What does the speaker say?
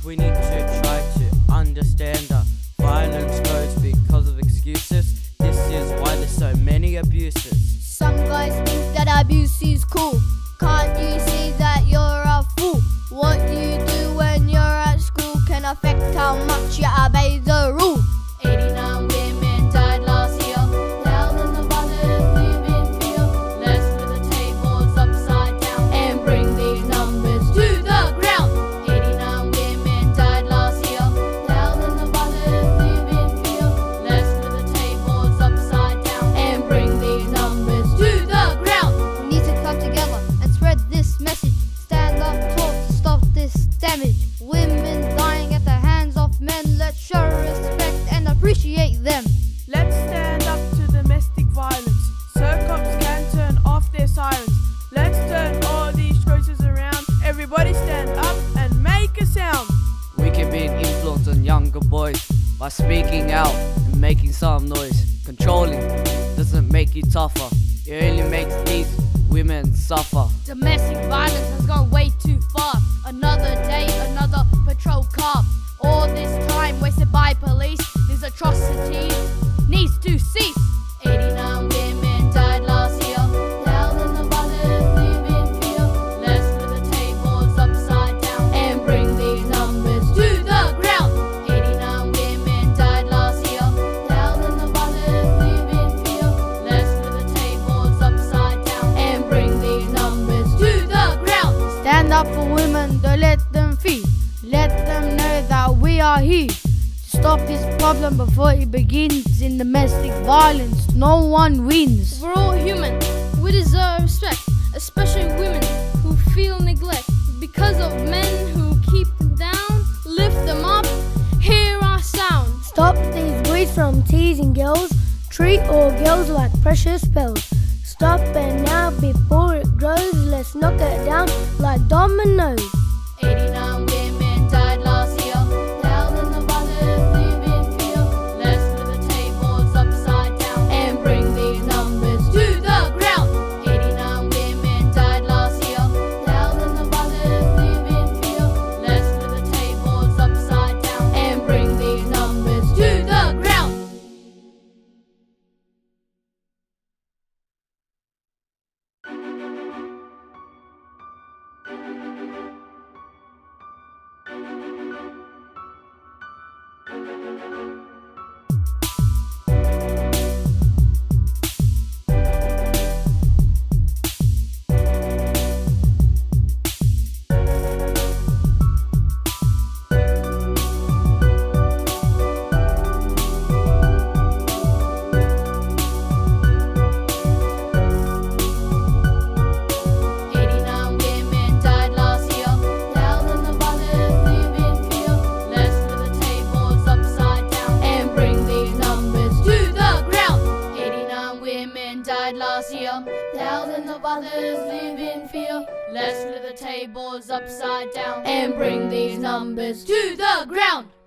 We need to try to understand that violence grows because of excuses. This is why there's so many abuses. Some guys think that abuse is cool. Can't you see that you're a fool? What you do when you're at school can affect how much you obey the rule. 89 women died last year. Thousands of others live in fear. Let's flip the tables upside down and bring these numbers to the ground. 89 women died last year. Thousands of others live in fear. Let's flip the tables upside down and bring these numbers to the ground. We need to come together and spread this message. Stand up tall to stop this damage. Women dying at the hands of men. Let's show respect and appreciate them. Let's stand up to domestic violence so cops can turn off their sirens. Let's turn all these choices around. Everybody stand up and make a sound. We can be an influence on younger boys by speaking out and making some noise. Controlling doesn't make you tougher, it only makes these women suffer. Domestic violence has gone way too far. Another day, another patrol car. All this time wasted by police. This atrocity needs to cease. 89 women died last year. Thousands of others live in fear. Let's flip the tables upside down and bring these numbers to the ground. 89 women died last year. Thousands of others live in fear. Let's flip the tables upside down and bring these numbers to the ground. Stand up for women, don't let them feel. Let them know that we are here to stop this problem before it begins. In domestic violence, no one wins. We're all human. We deserve respect, especially women who feel neglect because of men who keep them down. Lift them up, hear our sound. Stop these boys from teasing girls. Treat all girls like precious pearls. Stop it now before it grows. Let's knock it down like dominoes. 89 women died last year. Thousands of others live in fear. Let's flip the tables upside down and bring these numbers to the ground. 89 women died last year. Thousands of others live in fear. Let's flip the tables upside down and bring these numbers to the ground. Thousands of others live in fear. Let's flip the tables upside down and bring these numbers to the ground.